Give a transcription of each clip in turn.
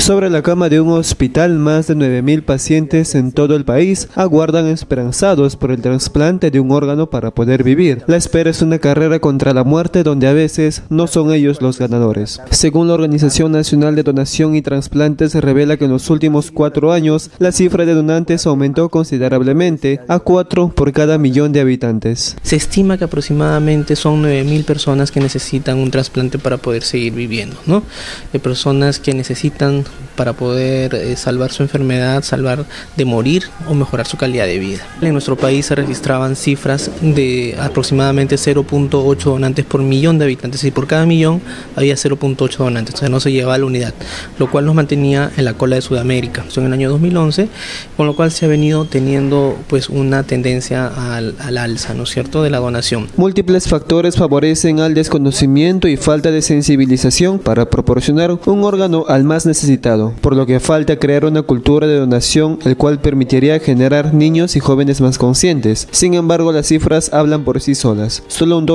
Sobre la cama de un hospital, más de 9.000 pacientes en todo el país aguardan esperanzados por el trasplante de un órgano para poder vivir. La espera es una carrera contra la muerte donde a veces no son ellos los ganadores. Según la Organización Nacional de Donación y Trasplantes, se revela que en los últimos 4 años la cifra de donantes aumentó considerablemente a 4 por cada millón de habitantes. Se estima que aproximadamente son 9.000 personas que necesitan un trasplante para poder seguir viviendo, ¿no? Personas que necesitan para poder salvar su enfermedad, salvar de morir o mejorar su calidad de vida. En nuestro país se registraban cifras de aproximadamente 0.8 donantes por millón de habitantes y por cada millón había 0.8 donantes, o sea, no se llevaba la unidad, lo cual nos mantenía en la cola de Sudamérica. Eso en el año 2011, con lo cual se ha venido teniendo pues una tendencia al alza, ¿no es cierto?, de la donación. Múltiples factores favorecen al desconocimiento y falta de sensibilización para proporcionar un órgano al más necesitado, por lo que falta crear una cultura de donación, el cual permitiría generar niños y jóvenes más conscientes. Sin embargo, las cifras hablan por sí solas. Solo un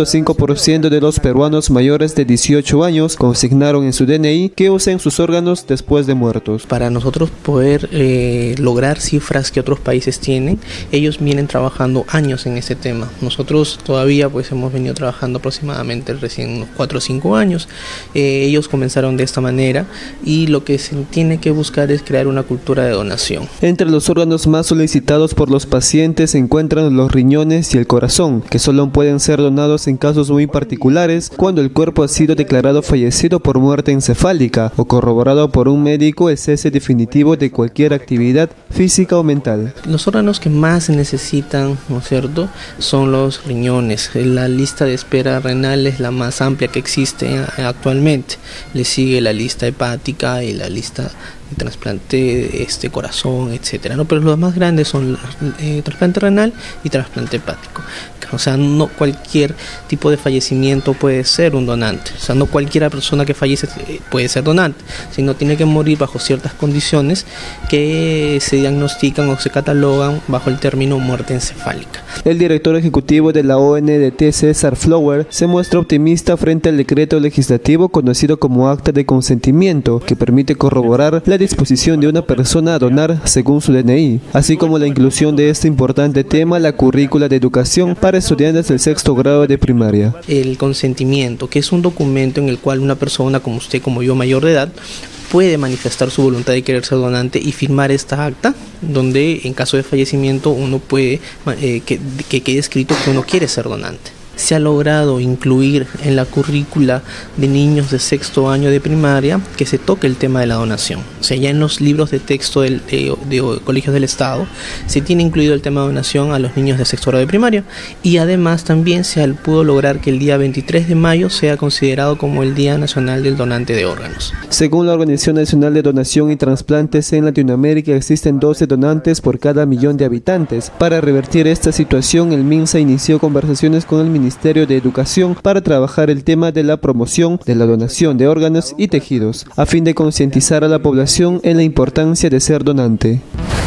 12.5% de los peruanos mayores de 18 años consignaron en su DNI que usen sus órganos después de muertos. Para nosotros poder lograr cifras que otros países tienen, ellos vienen trabajando años en ese tema. Nosotros todavía pues hemos venido trabajando aproximadamente recién unos 4 o 5 años. Ellos comenzaron de esta manera y lo que se tiene que buscar es crear una cultura de donación. Entre los órganos más solicitados por los pacientes se encuentran los riñones y el corazón, que solo pueden ser donados en casos muy particulares, cuando el cuerpo ha sido declarado fallecido por muerte encefálica o corroborado por un médico el cese definitivo de cualquier actividad física o mental. Los órganos que más se necesitan, ¿no es cierto?, son los riñones. La lista de espera renal es la más amplia que existe actualmente. Le sigue la lista hepática y la lista de trasplante corazón, etcétera, ¿no? Pero los más grandes son trasplante renal y trasplante hepático. O sea, no cualquier tipo de fallecimiento puede ser un donante. O sea, no cualquier persona que fallece puede ser donante, sino tiene que morir bajo ciertas condiciones que se diagnostican o se catalogan bajo el término muerte encefálica. El director ejecutivo de la ONDT, César Flower, se muestra optimista frente al decreto legislativo conocido como Acta de Consentimiento, que permite corroborar la disposición de una persona a donar según su DNI, así como la inclusión de este importante tema a la currícula de educación para estudiantes del 6º grado de primaria. El consentimiento, que es un documento en el cual una persona como usted, como yo, mayor de edad, puede manifestar su voluntad de querer ser donante y firmar esta acta, donde en caso de fallecimiento uno puede que quede escrito que uno quiere ser donante. Se ha logrado incluir en la currícula de niños de 6º año de primaria que se toque el tema de la donación. O sea, ya en los libros de texto de colegios del Estado se tiene incluido el tema de donación a los niños de 6º grado de primaria, y además también se pudo lograr que el día 23 de mayo sea considerado como el Día Nacional del Donante de Órganos. Según la Organización Nacional de Donación y Trasplantes, en Latinoamérica existen 12 donantes por cada millón de habitantes. Para revertir esta situación, el MINSA inició conversaciones con el Ministerio de Educación para trabajar el tema de la promoción de la donación de órganos y tejidos, a fin de concientizar a la población en la importancia de ser donante.